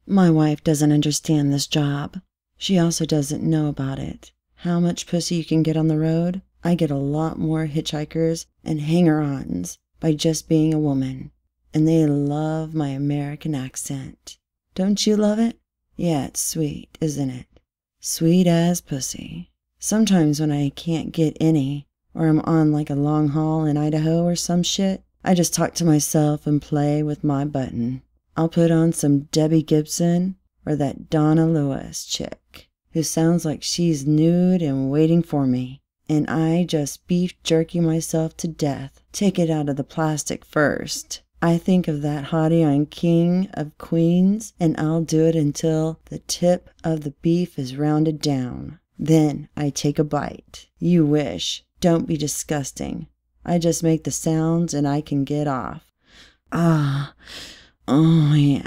My wife doesn't understand this job. She also doesn't know about it. How much pussy you can get on the road? I get a lot more hitchhikers and hanger-ons by just being a woman. And they love my American accent. Don't you love it? Yeah, it's sweet, isn't it? Sweet as pussy. Sometimes when I can't get any, or I'm on like a long haul in Idaho or some shit, I just talk to myself and play with my button. I'll put on some Debbie Gibson or that Donna Lewis chick, who sounds like she's nude and waiting for me. And I just beef jerky myself to death. Take it out of the plastic first. I think of that hottie on King of Queens, and I'll do it until the tip of the beef is rounded down. Then I take a bite. You wish. Don't be disgusting. I just make the sounds and I can get off. Ah. Oh, yeah.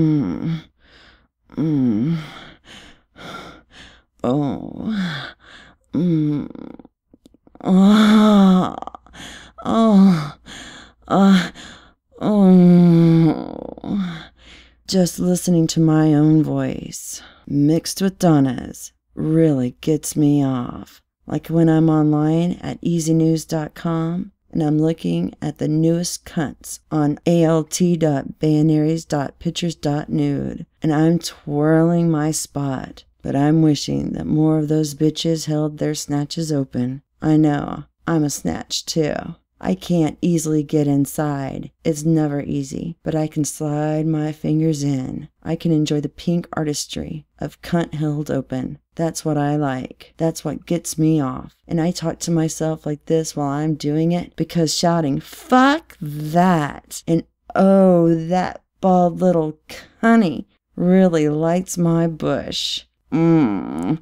Oh. Just listening to my own voice, mixed with Donna's, really gets me off. Like when I'm online at easynews.com and I'm looking at the newest cunts on alt.banaries.pictures.nude and I'm twirling my spot, but I'm wishing that more of those bitches held their snatches open. I know, I'm a snatch too. I can't easily get inside. It's never easy, but I can slide my fingers in. I can enjoy the pink artistry of cunt held open. That's what I like. That's what gets me off. And I talk to myself like this while I'm doing it because shouting, "Fuck that!" and "Oh, that bald little cunny," really lights my bush. Yeah.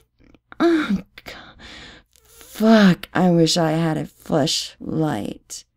Oh, God. Fuck, I wish I had a fleshlight.